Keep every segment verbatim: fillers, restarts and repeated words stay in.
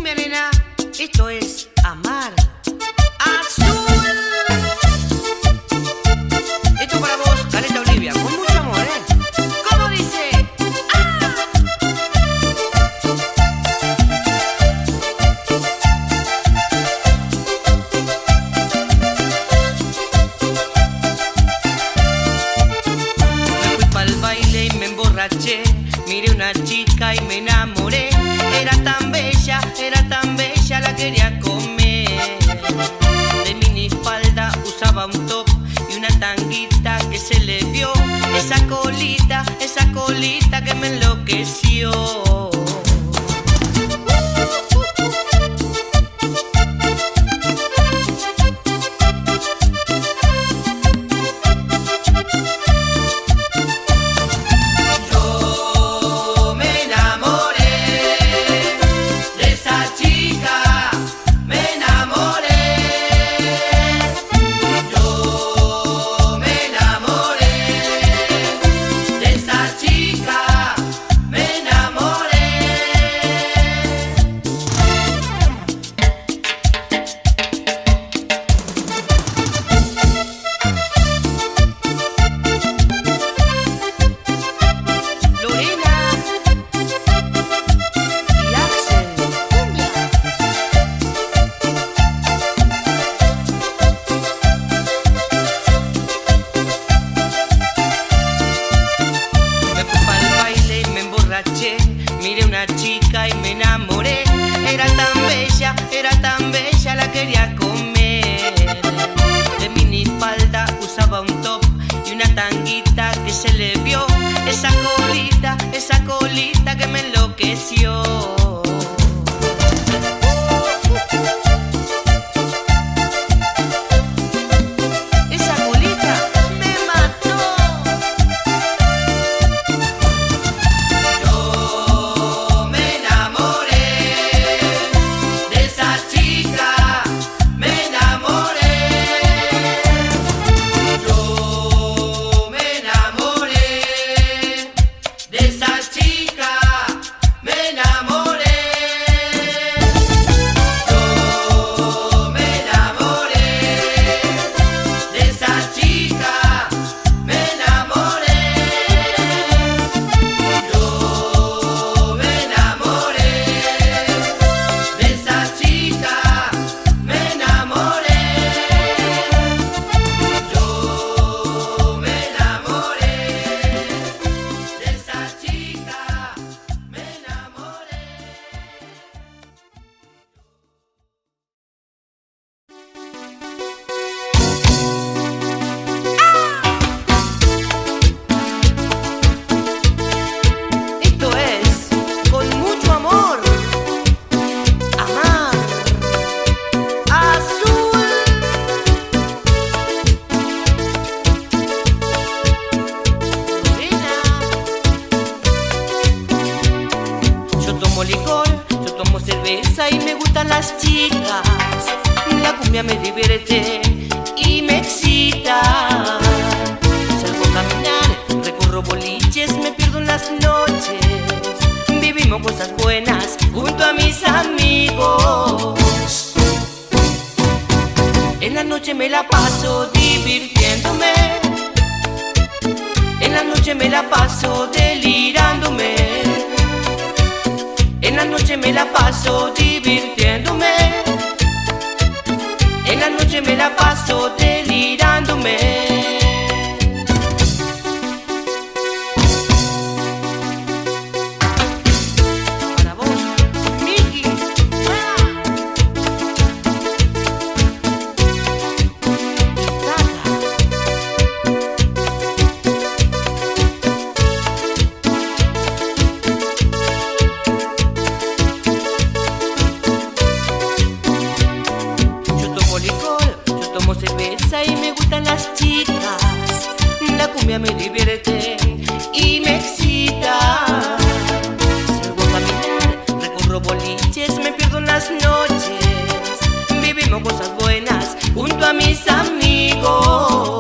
cumbia, nena, esto es amar. Azul. Esto para vos, Caleta Olivia, con mucho amor, ¿eh? ¿Cómo dice? ¡Ah! Me fui pa'l baile y me emborraché. Miré una chica y me enamoré. Era tan bella, era tan bella, la quería comer. De minifalda usaba un top y una tanguita que se le vio. Esa colita, esa colita que me enloqueció. Miré una chica y me enamoré. Era tan bella, era tan bella, la quería comer. De minifalda usaba un top y una tanguita que se le vio. Esa colita, esa colita que me enloqueció. Y me gustan las chicas, la cumbia me divierte y me excita. Salgo a caminar, recorro boliches, me pierdo en las noches. Vivimos cosas buenas junto a mis amigos. En la noche me la paso divirtiéndome. En la noche me la paso delirándome. En la noche me la paso divirtiéndome. En la noche me la paso delirándome. Y me gustan las chicas, la cumbia me divierte y me excita. Salgo a caminar, recorro boliches, me pierdo en las noches. Vivimos cosas buenas junto a mis amigos.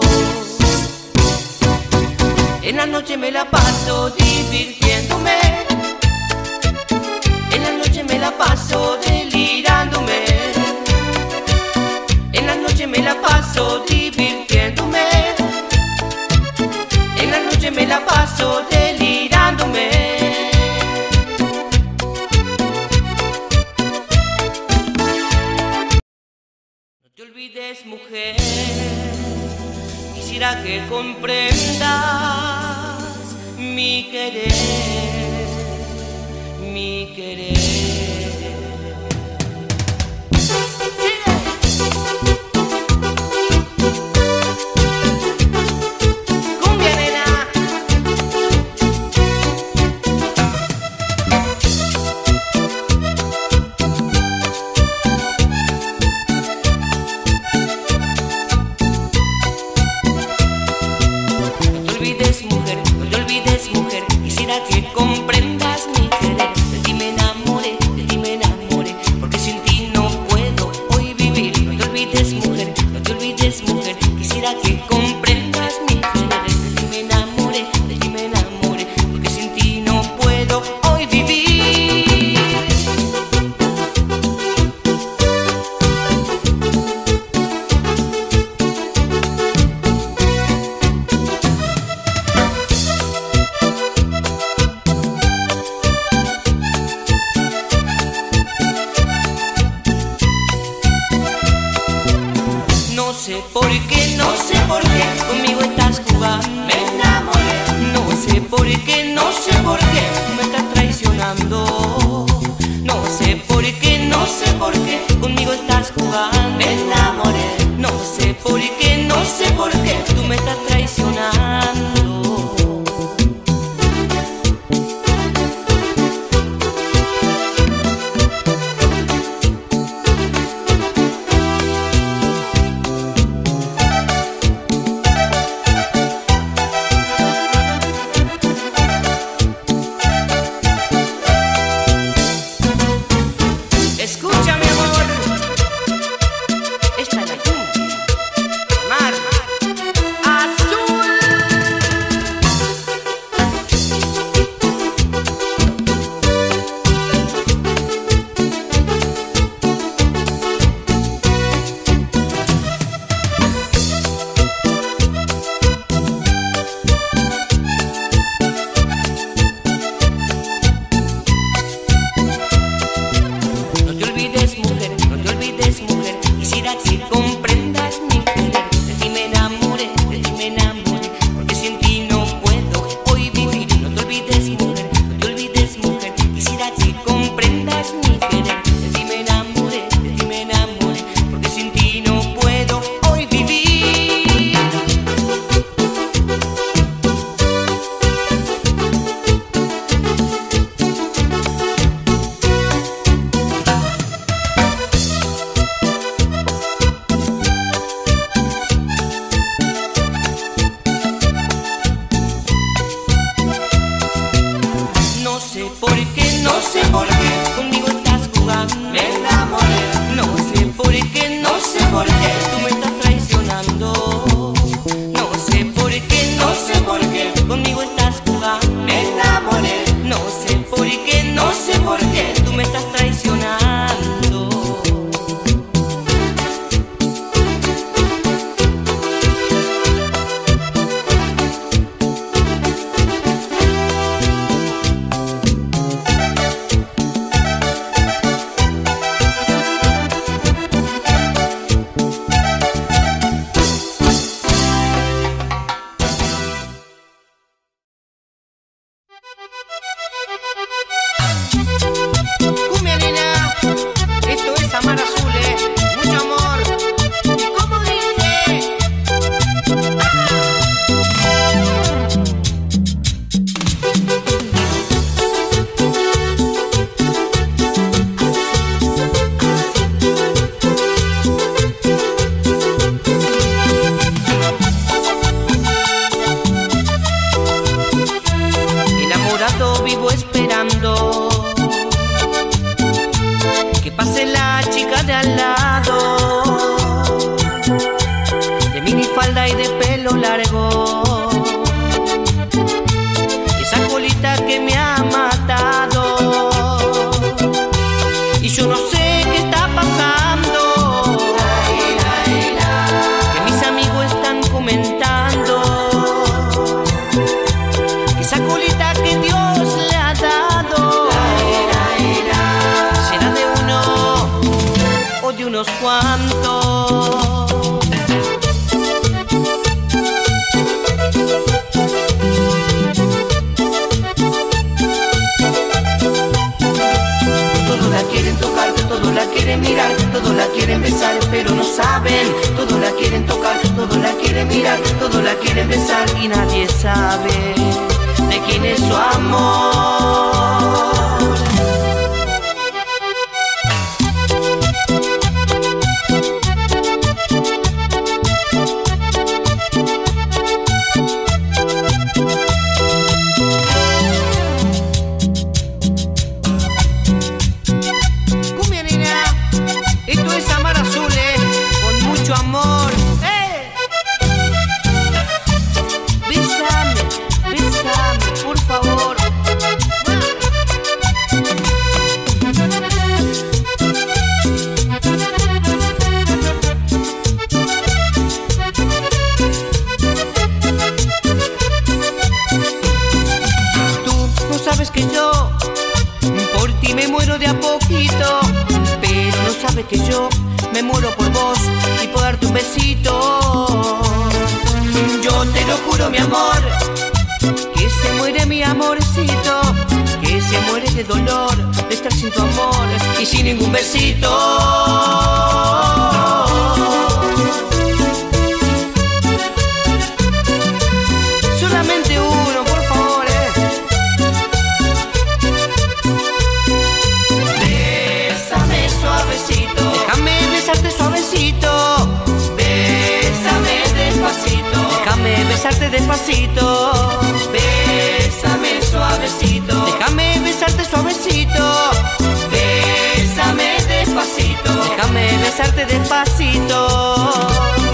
En la noche me la paso divirtiéndome. En la noche me la paso delirio. olvides, mujer, quisiera que comprendas mi querer, mi querer. Mujer, no te olvides, mujer, quisiera que comprendas mi querer. De ti me enamoré, de ti me enamoré, porque sin ti no puedo hoy vivir. No te olvides, mujer, no te olvides, mujer, quisiera que comprendas mi querer. De ti me enamoré, de ti me enamoré, porque sin ti no puedo hoy vivir. No sé por qué, no sé por qué conmigo estás jugando. Me enamoré. No sé por qué, no sé por qué me estás traicionando. No sé por qué, no sé por qué conmigo estás jugando. Me enamoré. No sé por qué, no sé por qué tú me estás traicionando. Escucha, mi amor, esta es la cumbia, mar azul. No te olvides, mujer, no te olvides, mujer, quisiera que comprendas mi querer. De ti me enamoré, de ti me enamoré, porque sin ti no puedo hoy vivir. No te olvides, mujer, no te olvides, mujer, quisiera que comprendas mi querer. De ti me enamoré, de ti me enamoré, porque sin ti no puedo hoy vivir. No sé por qué, no sé por qué conmigo estás jugando. Me enamoré. No sé por qué, no sé por qué tú me estás traicionando. No sé por qué, no sé por qué conmigo estás jugando. Me enamoré. No sé por qué, no sé por qué tú me estás traicionando. Cumbia, nena, esto es Amar Azul, eh. Mucho amor. ¿Y cómo dice? Enamorado vivo esperando que pase la chica de al lado, de minifalda y de pelo largo, esa colita que me ha matado, y yo no sé qué está pasando, que mis amigos están comentando que esa colita que Dios le ha dado será de uno o de unos cuantos. la quieren tocar, todos la quieren mirar, todos la quieren besar, pero no saben. Todos la quieren tocar, todos la quieren mirar, todos la quieren besar y nadie sabe de quién es su amor. Que yo por ti me muero de a poquito, pero no sabes que yo me muero por vos y por darte un besito. Yo te lo juro, mi amor, que se muere mi amorcito, que se muere de dolor de estar sin tu amor y sin ningún besito. Solamente uno, por favor, eh. Bésame suavecito, déjame besarte suavecito. Bésame despacito, déjame besarte despacito. Bésame suavecito, déjame besarte suavecito. Bésame despacito, déjame besarte despacito.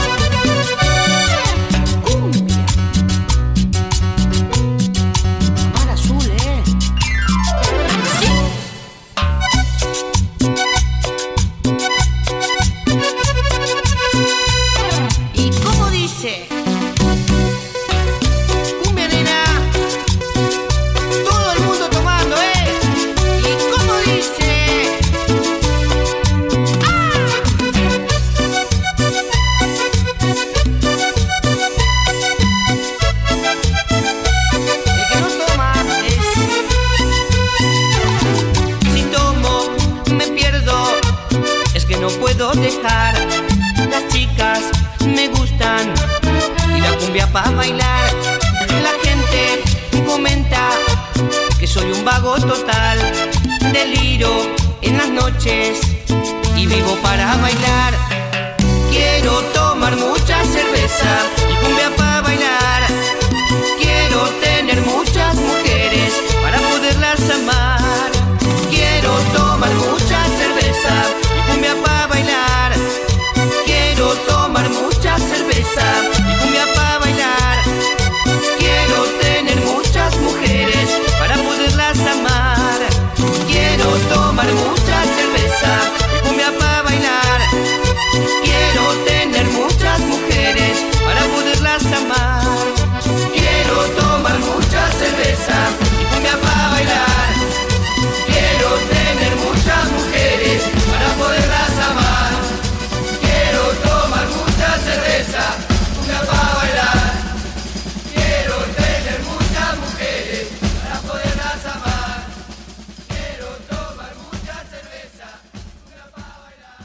No puedo dejar, las chicas me gustan y la cumbia pa' bailar. La gente comenta que soy un vago total, deliro en las noches y vivo para bailar. Quiero tomar mucha cerveza y cumbia pa' bailar. Quiero tener muchas mujeres para poderlas amar. Quiero tomar mucha cerveza y cumbia pa' bailar. Quiero tomar mucha cerveza y cumbia pa' bailar. Quiero tener muchas mujeres para poderlas amar. Quiero tomar mucha cerveza y cumbia pa' bailar. Quiero tener muchas mujeres para poderlas amar. Quiero tomar mucha cerveza y cumbia pa' bailar. Quiero tener muchas mujeres para poderlas amar. Quiero tomar mucha cerveza, cumbia pa' bailar. Quiero tener muchas mujeres para poderlas amar. Quiero tomar mucha cerveza, cumbia pa' bailar.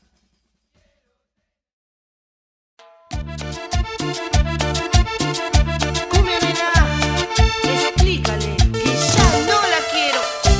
Cumbia nena, explícale que ya no la quiero.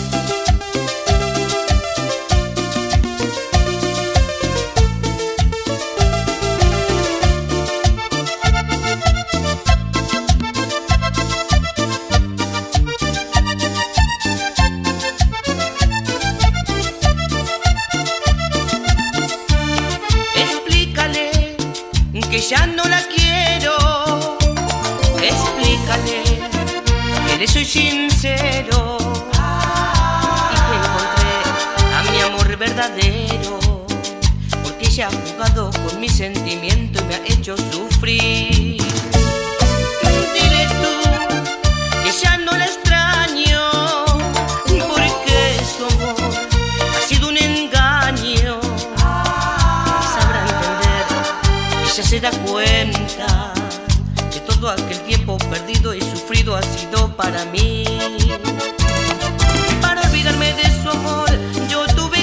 Explícale que ya no la quiero. Explícale que le soy sincero y que encontré a mi amor verdadero, porque ella ha jugado con mi sentimiento y me ha hecho sufrir. Dile tú que ya no la extraño, porque su amor ha sido un engaño. Sabrá entender, ella se da cuenta que todo aquel tiempo perdido y sufrido ha sido para mí. Para olvidarme de su amor yo tuve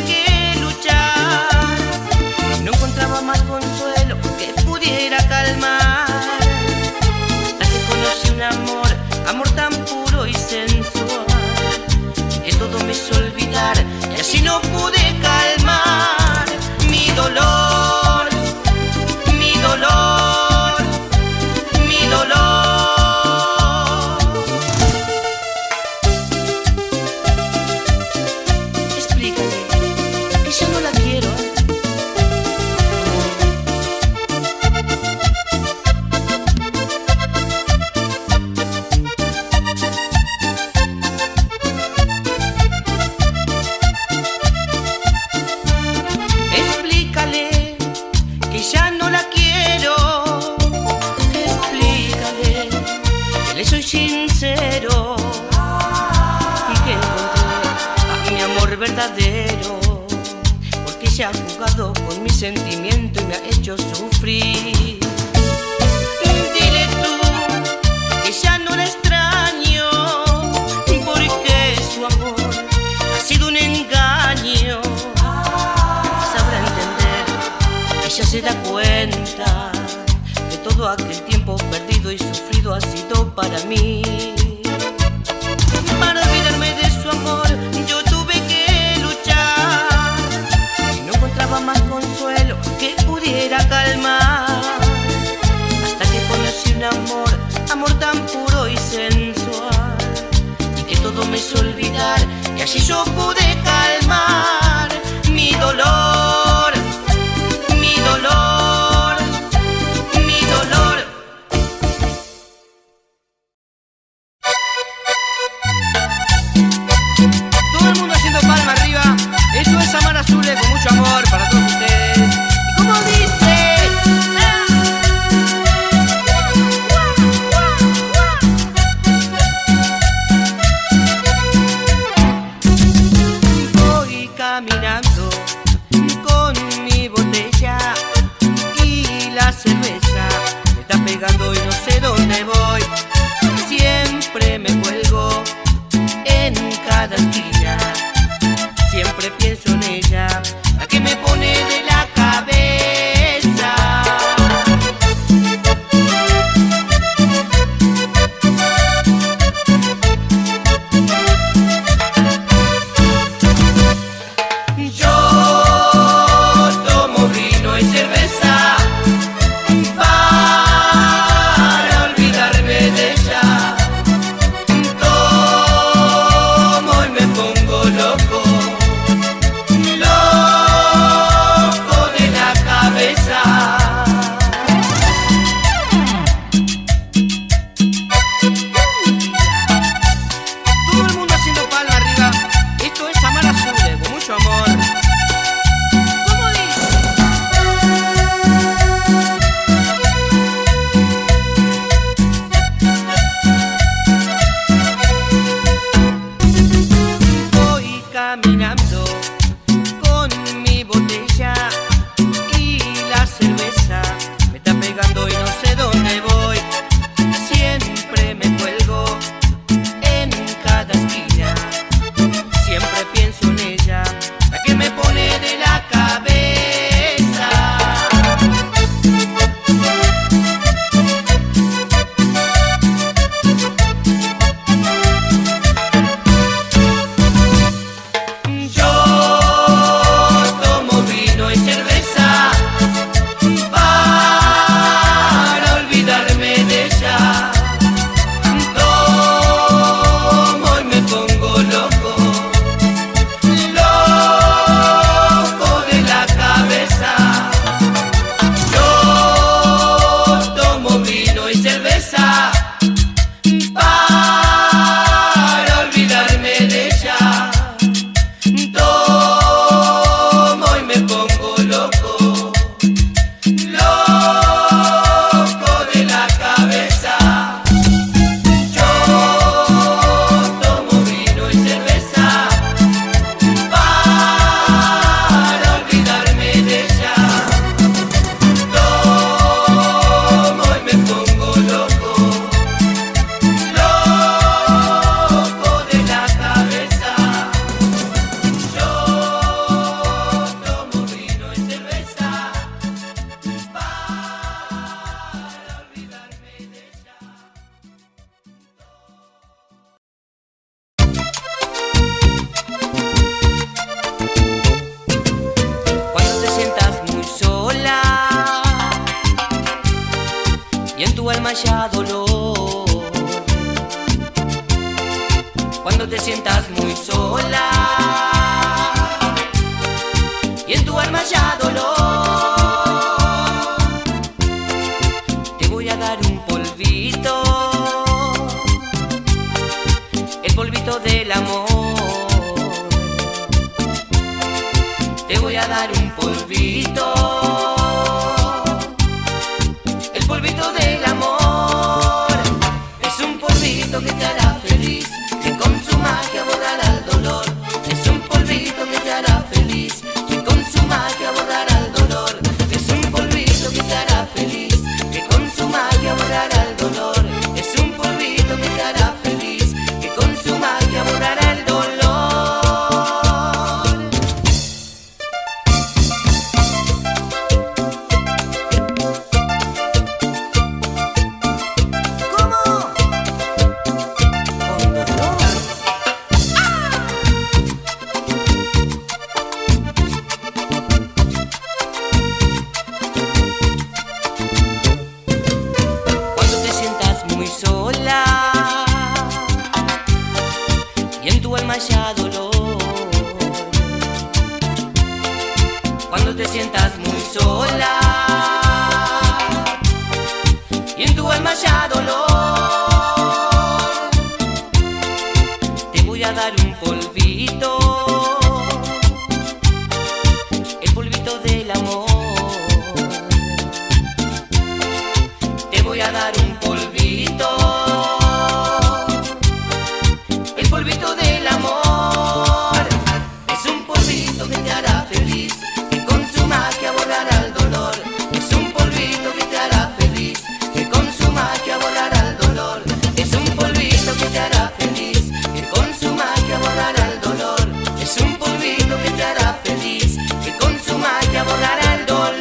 quiero, porque ella ha jugado con mi sentimiento y me ha hecho sufrir. Dile tú que ya no la extraño, porque su amor ha sido un engaño. Sabrá entender, ella se da cuenta de todo aquel tiempo perdido y sufrido ha sido para mí. Para olvidarme de su amor yo tuve que luchar y no encontraba más consuelo que pudiera calmar, hasta que conocí un amor, amor tan puro y sensual, y que todo me hizo olvidar, y así yo pude calmar mi dolor, mi dolor, mi dolor. Todo el mundo haciendo palma arriba. Esto es Amar a Zule con mucho amor para todos ustedes. ¿Y cómo dice? Voy caminando con mi botella y la cerveza me está pegando y no sé dónde voy. Siempre me cuelgo en cada esquina, siempre pienso en ella, la que me pone de la cabeza. Yo tomo vino y cerveza para olvidarme de ella. Tomo y me pongo loco, loco de la cabeza. Todo el mundo haciendo palma arriba. Esto es Amar a Zule con mucho amor. ¿Cómo dice? Voy caminando con mi botella y la cerveza me está pegando y no sé dónde voy. Siempre me cuelgo en cada esquina, siempre pienso en ella, la que me pone de la cabeza. Yo tomo vino y cerveza para olvidarme de ella. Tomo y me pongo loco, loco de la cabeza. Yo tomo vino y cerveza para olvidarme de ella. Tomo y me pongo loco, loco de la cabeza. Yo tomo vino y cerveza para olvidarme de ella. Tomo y me pongo loco, loco de la cabeza. Yo tomo vino y cerveza para olvidarme de ella. Cuando te sientas muy sola y en tu alma haya dolor, cuando te sientas muy sola y en tu alma haya dolor, te voy a dar un polvito, el polvito del amor. Te voy a dar un polvito, el polvito del amor. Es un polvito que te hará feliz, que con su magia borrará el dolor. Es un polvito que te hará te sientas muy sola y en tu alma haya dolor, te voy a dar un polvito, el polvito del amor. Te voy a dar un polvito, el polvito del amor. Es un polvito que te hará feliz, que con su magia borrará el dolor. Es un polvito que te hará feliz, que con su magia borrará el dolor. Es un polvito que te hará feliz, que con su magia borrará el dolor. Es un polvito que te hará feliz, que con su magia borrará el dolor.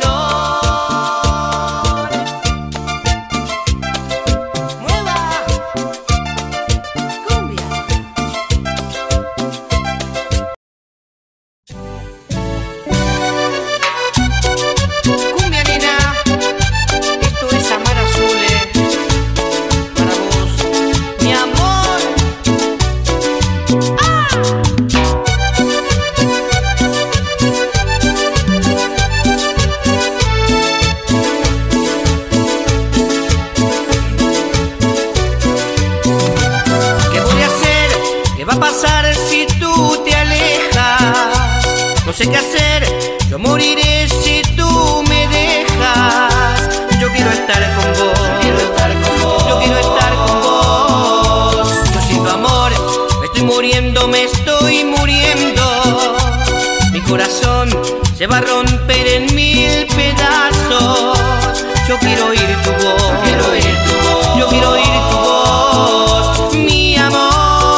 Si tú te alejas, no sé qué hacer, yo moriré si tú me dejas. Yo quiero estar con vos, yo quiero estar con vos, yo quiero estar con vos. Yo sin tu amor me estoy muriendo, me estoy muriendo. Mi corazón se va a romper en mil pedazos. Yo quiero oír tu voz, yo quiero oír tu voz, yo quiero oír tu voz, mi amor.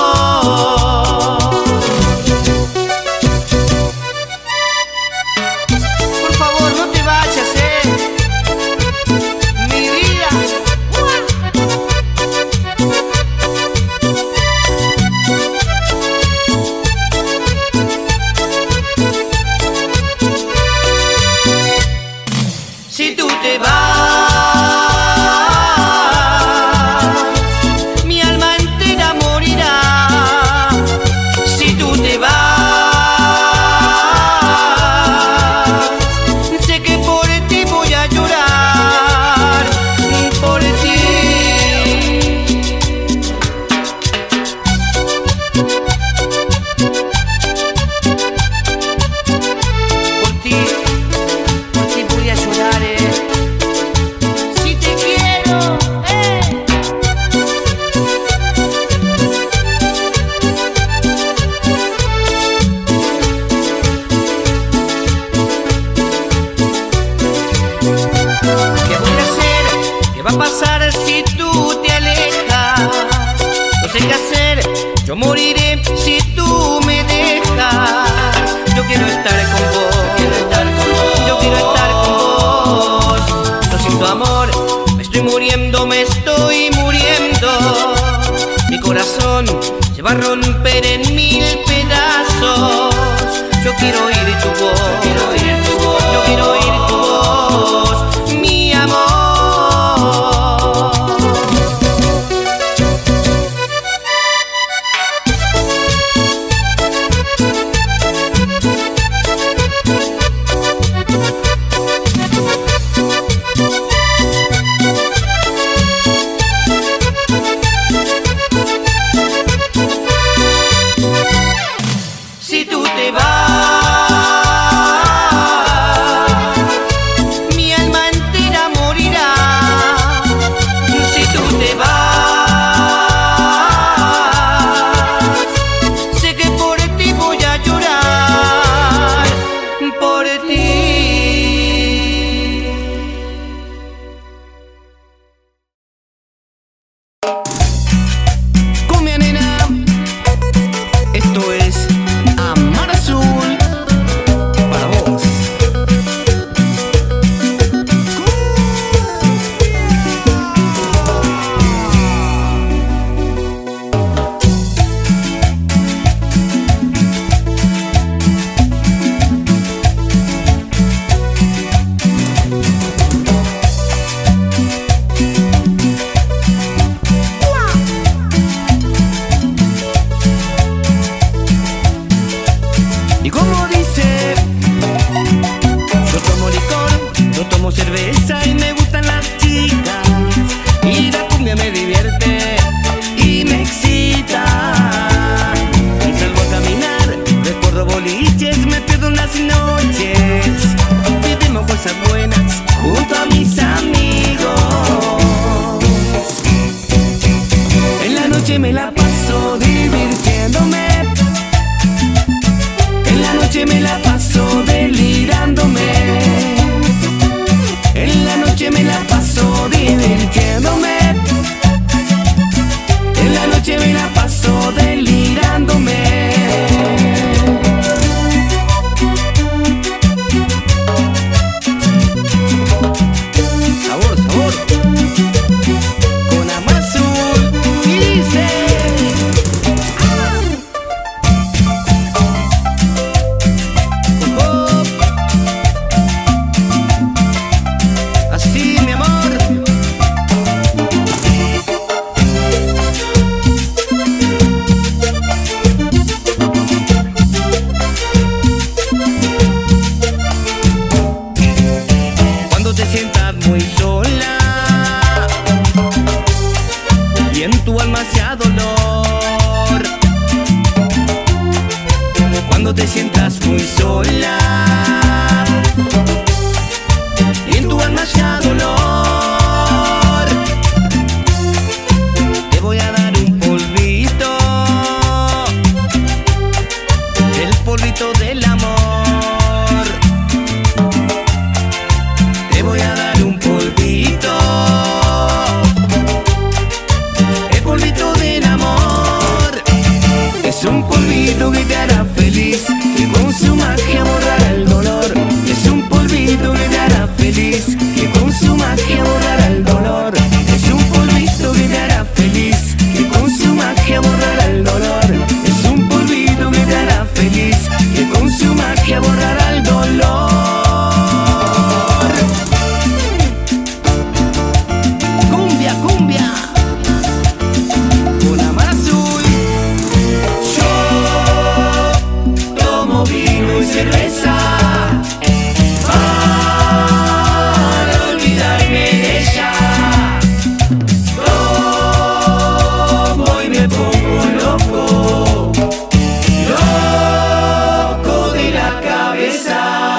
Si tú te vas, mi alma entera morirá. Si tú te vas, sé que por ti voy a llorar, por ti. Por ti, por ti voy a llorar. Si te quiero, eh. ¿Qué voy a hacer? ¿Qué va a pasar si tú te alejas? No sé qué hacer, yo moriré si tú me dejas. Yo quiero estar con vos, yo quiero estar con vos, yo quiero estar con vos. Yo sin tu amor me estoy muriendo, me estoy muriendo. Mi corazón se va a romper en mil pedazos. Yo quiero oír tu voz, yo quiero oír tu voz, yo quiero oír tu voz, mi amor. Si tú te vas, cerveza y me gustan las chicas, y la cumbia me divierte y me excita. Y salgo a caminar, recorro boliches, me pierdo unas noches, vivimos cosas buenas junto a mis amigos. En la noche me la paso divirtiéndome, en la noche me la paso delirándome, en la noche me la paso divirtiéndome, en la noche me la paso delirándome. Sabor, sabor, con Amazul dice. Así, mi amor. Cuando te sientas muy sola y en tu alma sea dolor, cuando te sientas muy sola y en tu alma sea dolor, te voy a dar un polvito, el polvito del amor. Te voy a dar un polvito, el polvito del amor. Es un polvito que te hará feliz y con su magia borrará el dolor. Es un polvito que te hará feliz y con su magia borrará el dolor. Es un polvito que te hará feliz y con su magia borrará el dolor. Es un polvito que te hará feliz y con su magia borrará el dolor. Cumbia, cumbia, con Amazul. Yo tomo vino y cerveza para olvidarme de ella. Tomo y me pongo loco, loco de la cabeza.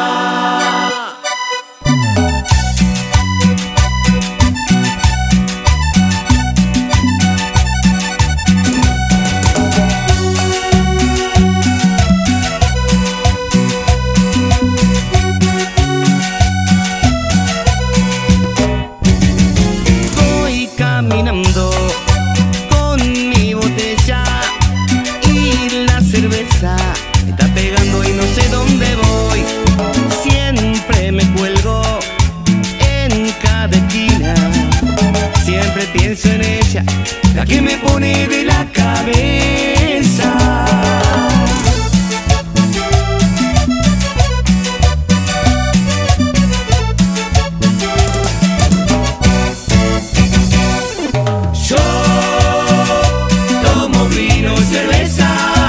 Voy caminando con mi botella y la cerveza me está pegando y no sé dónde voy. Siempre me cuelgo en cada esquina, siempre pienso en ella, la que me pone de la cabeza. Yo tomo vino y cerveza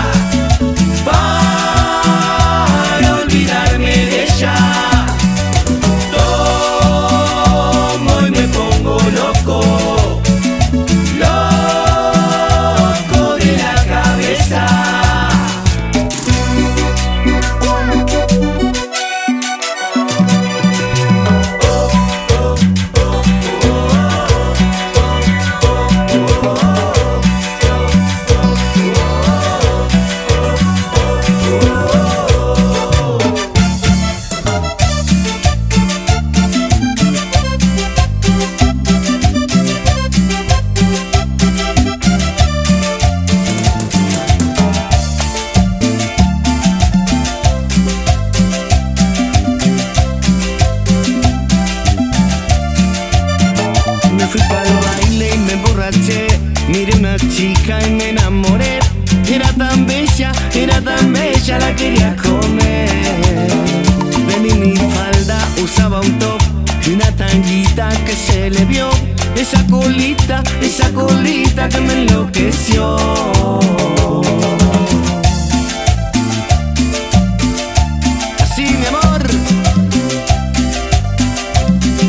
para olvidarme de ella. Tomo y me pongo loco, loco de la cabeza. Me fui para el baile y me emborraché, miré una chica y me enamoré. Era tan bella, era tan bella, la quería comer. De mini falda usaba un top y una tanguita que se le vio. Esa colita, esa colita que me enloqueció. Así, mi amor.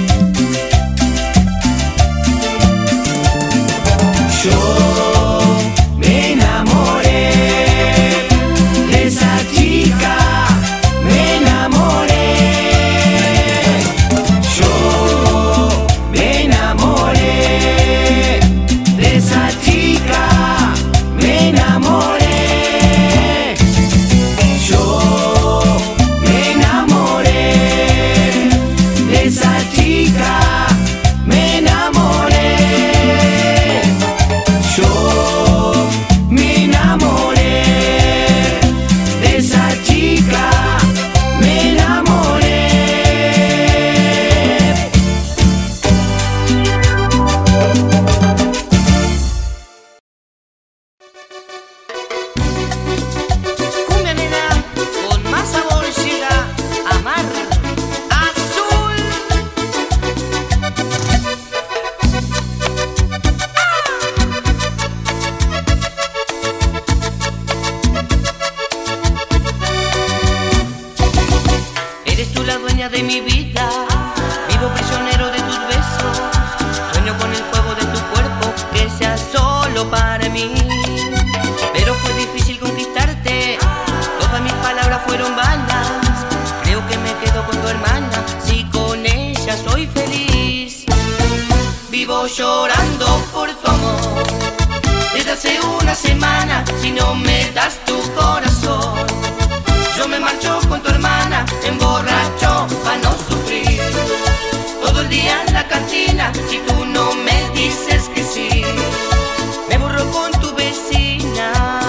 De mi vida, vivo prisionero de tus besos. Sueño con el fuego de tu cuerpo, que sea solo para mí. Pero fue difícil conquistarte, todas mis palabras fueron vanas. Creo que me quedo con tu hermana, si con ella soy feliz. Vivo llorando por tu amor desde hace una semana. Si no me das tu corazón, yo me marcho con tu hermana, emborracho pa' no sufrir. Todo el día en la cantina, si tú no me dices que sí, me borro con tu vecina.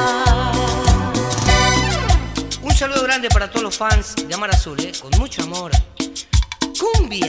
Un saludo grande para todos los fans de Amar Azul, eh, con mucho amor. ¡Cumbia!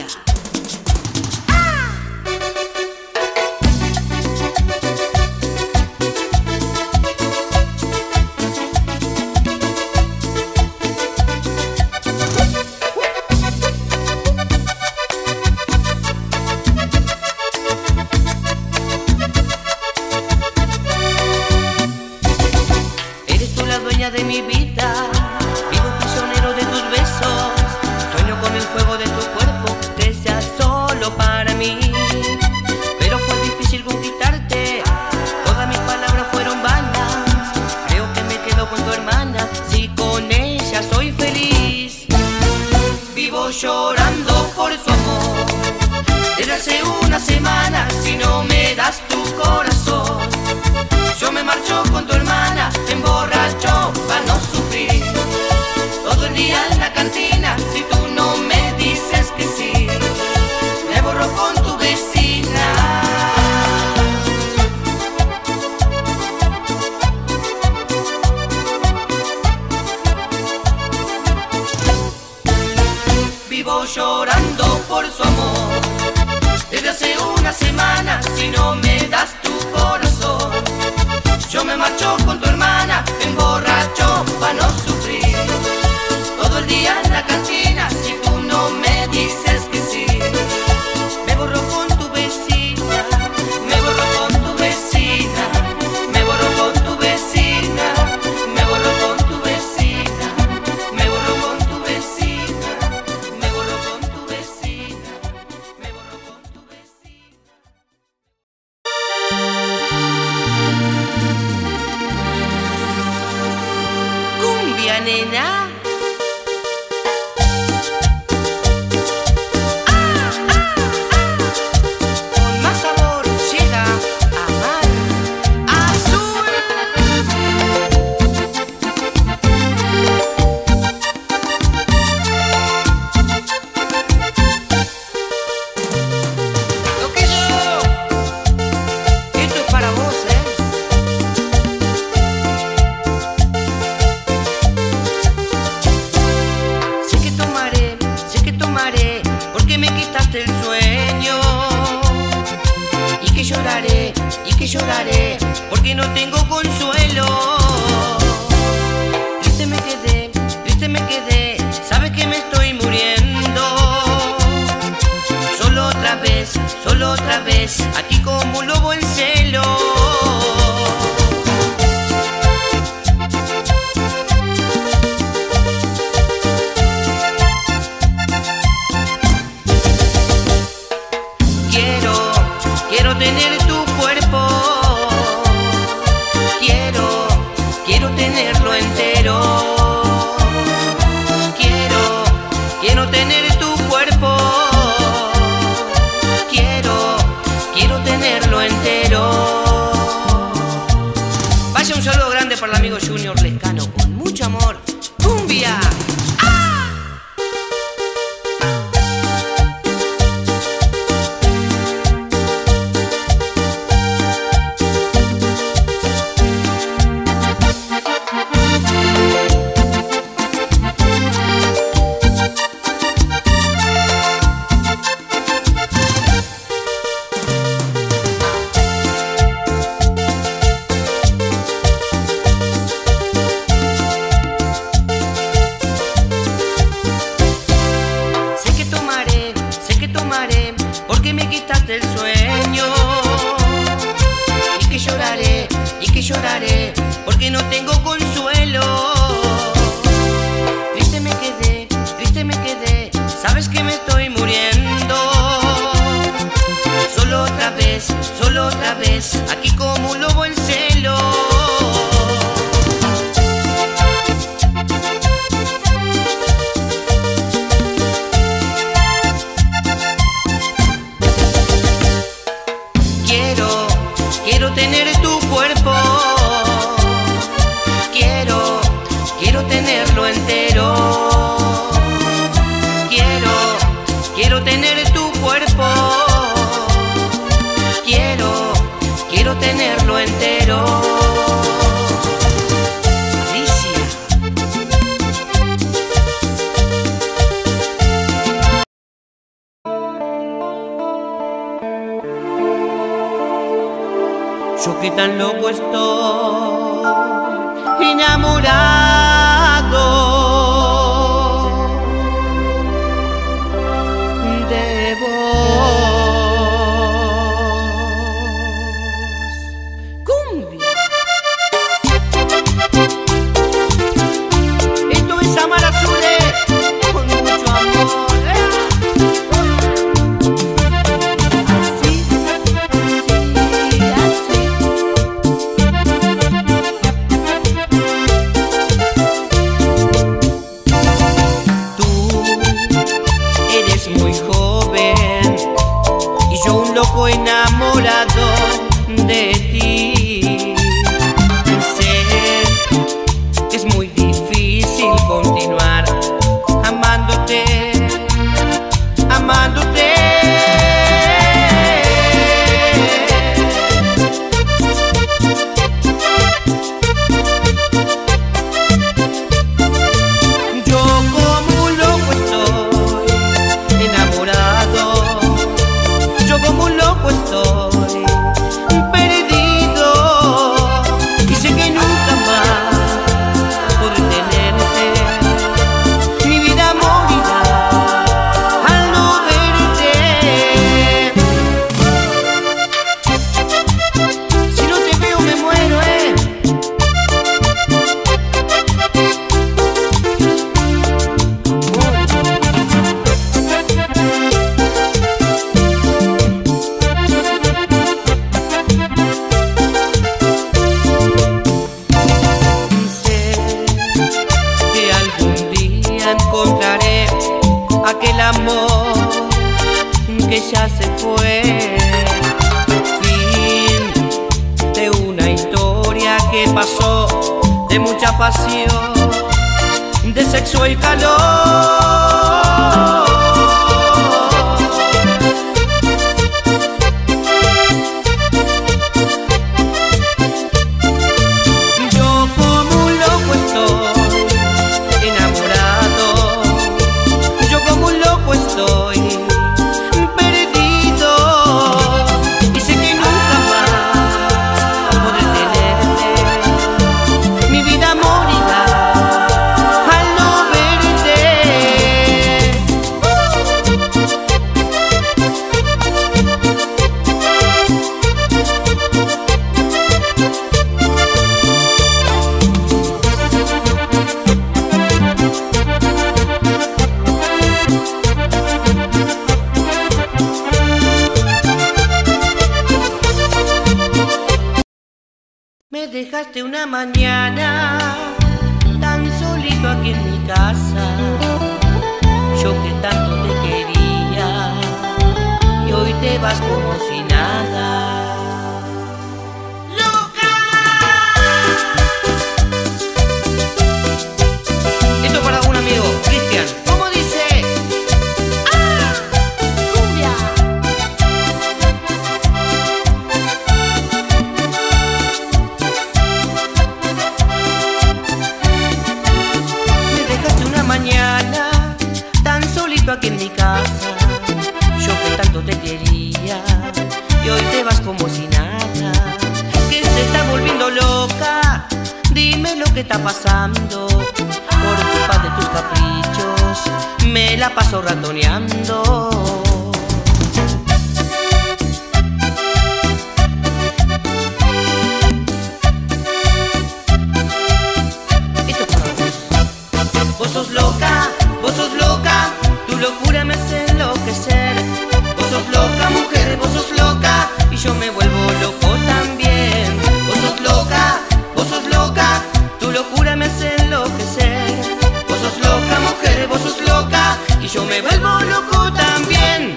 De mi vida, vivo prisionero de tus besos. Sueño con el fuego de tu cuerpo, que sea solo para mí. Pero fue difícil conquistarte, todas mis palabras fueron vanas. Creo que me quedo con tu hermana, si con ella soy feliz. Vivo llorando por su amor desde hace una semana. Si no me das tu corazón, yo me marcho con tu hermana, emborracho pa' no sufrir. Todo el día en la cantina, si tú no me dices que sí, me borro con tu vecina. Vivo llorando por su amor desde hace una semana. Si no me das tu corazón, yo me marcho con tu hermana, emborracho pa' no sufrir. Todo el día en la cantina, si tú no me dices que sí, me borro con tu vecina. Me borro con tu vecina. Me borro con tu vecina. Me borro con tu vecina. Me borro con tu vecina. Me borro con tu vecina. Me borro con tu vecina. Cumbia, nena. Lloraré porque no tengo consuelo. Triste me quedé, triste me quedé, sabes que me estoy muriendo. Solo otra vez, solo otra vez, aquí como un lobo en celo. Quiero, quiero tener tu cuerpo. Quiero tenerlo entero. Quiero, lloraré porque no tengo consuelo. Triste me quedé, triste me quedé, sabes que me estoy muriendo. Solo otra vez, solo otra vez, aquí como un lobo en celo. Quiero, quiero tener tu cuerpo. Quiero, quiero tenerlo entero. Quiero, quiero tener tu cuerpo. Quiero, quiero tenerlo entero. Alicia. Yo que tan loco estoy, enamorado de vos. Cumbia. Esto es Amar Azules con mucho amor. Así, así, así. Tú eres muy joven y yo un loco enamorado de ti. Sé que es muy difícil continuar amándote, amándote. Yo como un loco estoy enamorado. Yo como un loco estoy perdido y sé que nunca más podré tenerte. Mi vida morirá al no verte. Si no te veo me muero, eh. Sé que algún día encontraré aquel amor que ya se fue. Fin de una historia que pasó de mucha pasión, de sexo y calor. Yo como un loco estoy enamorado. Yo como un loco estoy perdido y sé que nunca más podré tenerte. Mi vida morirá al no verte. Me dejaste una mañana tan solito aquí en mi casa. Yo que tanto te quería y hoy te vas como si nada. ¡Loca! Esto para un amigo, Cristian. ¿Cómo dice? ¡Ah! ¡Cumbia! Me dejaste una mañana tan solito aquí en mi casa. Yo que tanto te quería y hoy te vas como si nada. Que se está volviendo loca, dime lo que está pasando. Por culpa de tus caprichos me la paso ratoneando. locura me hace enloquecer. Vos sos loca, mujer, vos sos loca, y yo me vuelvo loco también. Vos sos loca, vos sos loca, tu locura me hace enloquecer. Vos sos loca, mujer, vos sos loca, y yo me vuelvo loco también.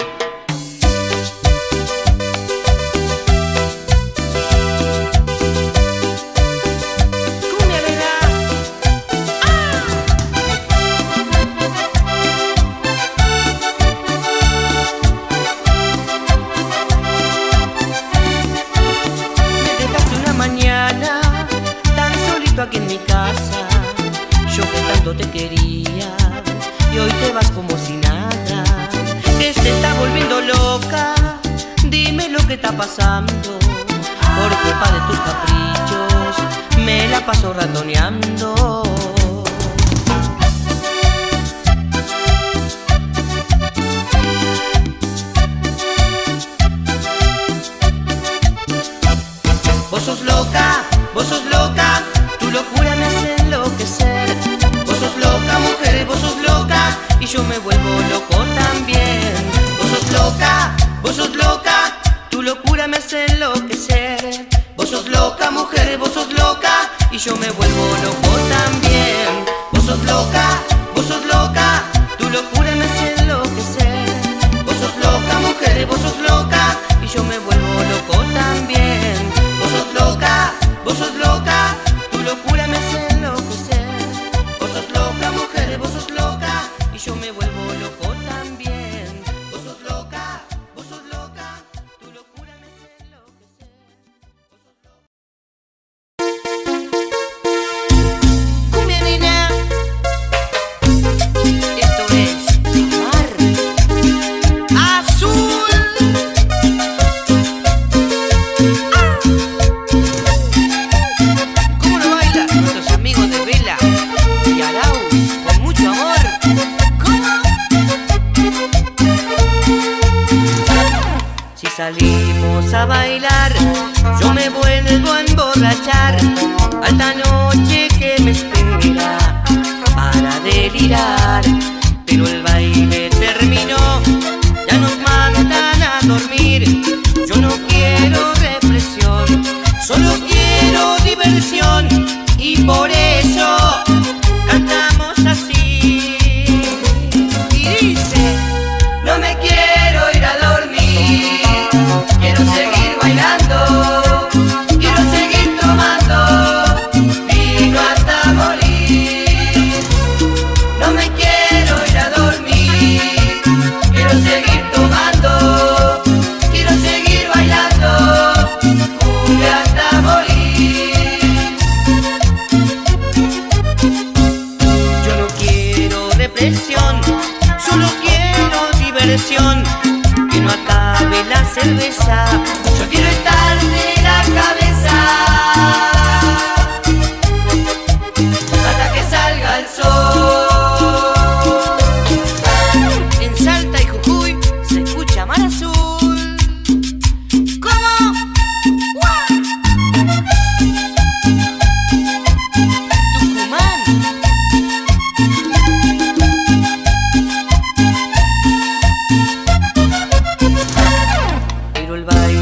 Aquí en mi casa, yo que tanto te quería, y hoy te vas como si nada. Que te está volviendo loca, dime lo que está pasando. Por culpa de tus caprichos, me la paso ratoneando. Vos sos loca, vos sos loca, tu locura me hace enloquecer. Vos sos loca, mujer, vos sos loca, y yo me vuelvo loco también. Vos sos loca, vos sos loca, tu locura me hace enloquecer. Vos sos loca, mujer, vos sos loca, y yo me vuelvo loco también. Vos sos loca, vos sos loca, tu locura me hace enloquecer. Vos sos loca, mujer, vos sos loca, y yo me vuelvo loco también. Vos sos loca, vos sos loca, tu locura me hace enloquecer. Vos sos loca, mujer, vos sos loca, y yo me vuelvo loco también. Vos sos loca, vos sos loca, tu locura me hace enloquecer. Vos sos loca. Cumbia nena, esto es Mar Azul. Salimos a bailar, yo me vuelvo a emborrachar. Alta noche que me espera para delirar. Pero el baile terminó, ya nos mandan a dormir. Yo no quiero represión, solo quiero diversión. Y por eso cantamos así. Y dice: no me quiero ir a dormir, quiero seguir bailando, quiero seguir tomando vino hasta morir. No me quiero ir a dormir, quiero seguir tomando, quiero seguir bailando cumbia hasta morir. Yo no quiero represión, solo quiero diversión. Que no acabe la cerveza, yo quiero estar de la cabeza hasta que salga el sol. En Salta y Jujuy se escucha Mar Azul. ¿Cómo? Tucumán. Pero el baile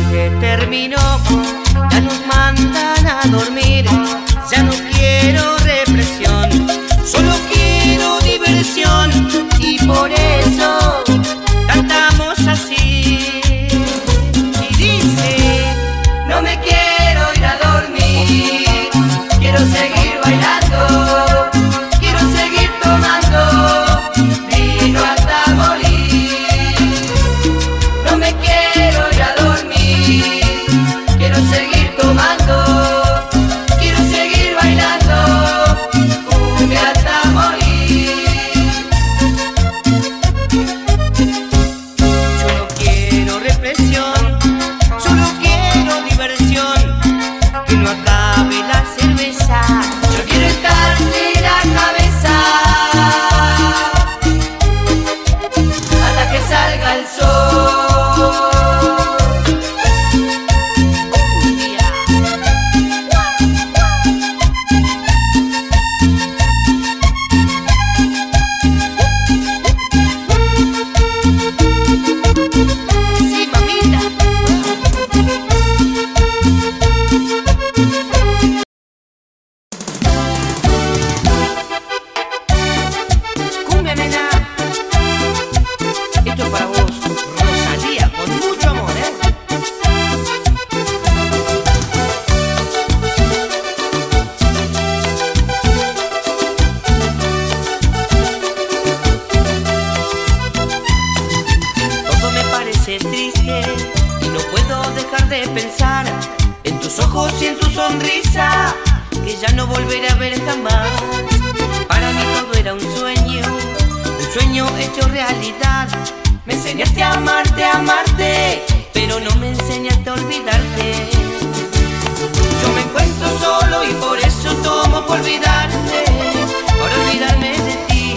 parece triste y no puedo dejar de pensar en tus ojos y en tu sonrisa, que ya no volveré a ver jamás. Para mí todo era un sueño, un sueño hecho realidad. Me enseñaste a amarte, a amarte, pero no me enseñaste a olvidarte. Yo me encuentro solo y por eso tomo por olvidarte, por olvidarme de ti.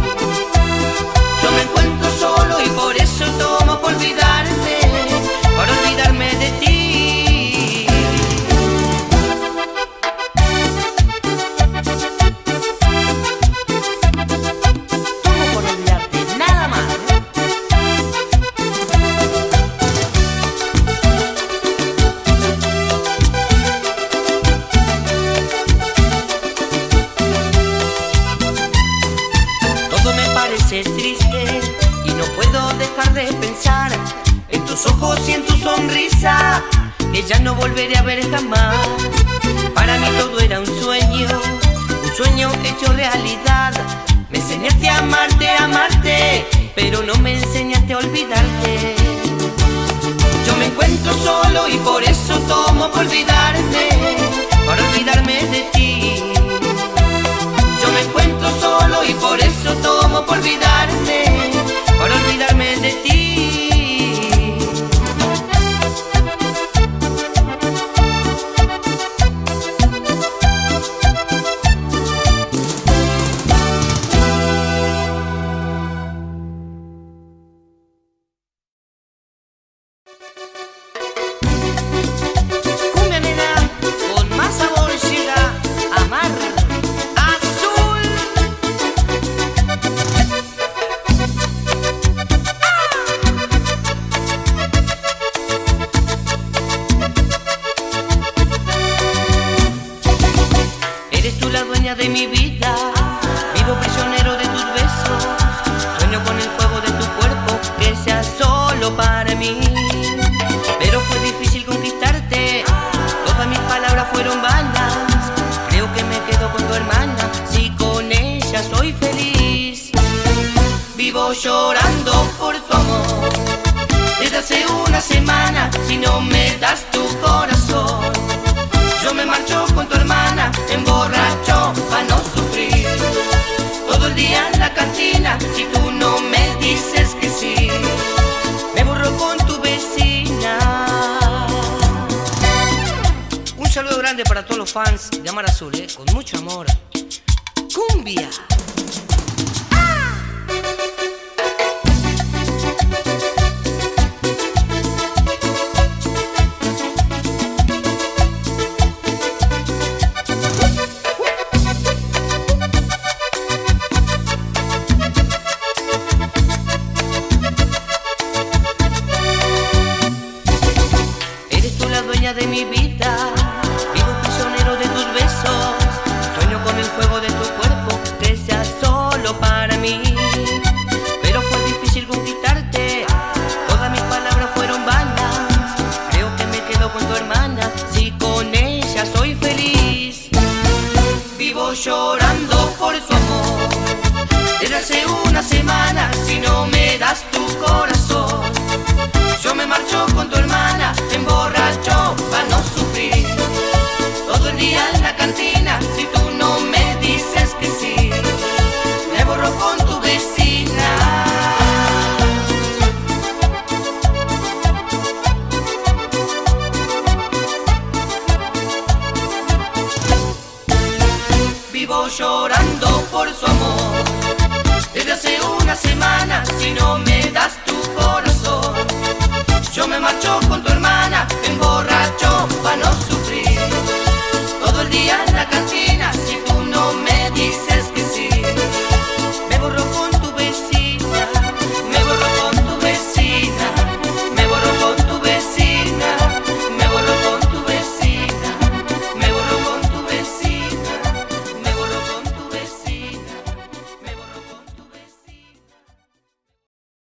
Yo me encuentro solo y por eso tomo por olvidarte, por olvidarme de ti. Parece triste y no puedo dejar de pensar en tus ojos y en tu sonrisa, que ya no volveré a ver jamás. Para mí todo era un sueño, un sueño hecho realidad. Me enseñaste a amarte, a amarte, pero no me enseñaste a olvidarte. Yo me encuentro solo y por eso tomo por olvidarte, por olvidarme de ti. Yo me encuentro solo y por eso tomo por olvidarte, por olvidarme de ti. Cumbia nena, con más sabor llega Amar. De mi vida, vivo prisionero de tus besos, sueño con el fuego de tu cuerpo, que sea solo para mí. Pero fue difícil conquistarte, todas mis palabras fueron vanas. Creo que me quedo con tu hermana, si con ella soy feliz. Vivo llorando por tu amor, desde hace una semana, si no me das tu corazón. Yo me marcho con tu hermana, emborracho pa' no sufrir. Todo el día en la cantina, si tú no me dices que sí. Me borro con tu vecina. Un saludo grande para todos los fans de Amar Azul, eh, con mucho amor. Cumbia. De mi vida, vivo prisionero de tus besos, sueño con el fuego de tu cuerpo, que sea solo para mí. Pero fue difícil conquistarte, todas mis palabras fueron vanas. Creo que me quedo con tu hermana, si con ella soy feliz. Vivo llorando por su amor, desde hace una semana, si no me das tu corazón. Yo me marcho con tu hermana, emborracho pa' no sufrir. Todo el día en la cantina, si tú no me dices que sí. Me borro con tu vecina. Vivo llorando por su amor, desde hace una semana, si no me das tu corazón. Yo me marcho con tu hermana, emborracho pa' no sufrir. Todo el día en la cantina.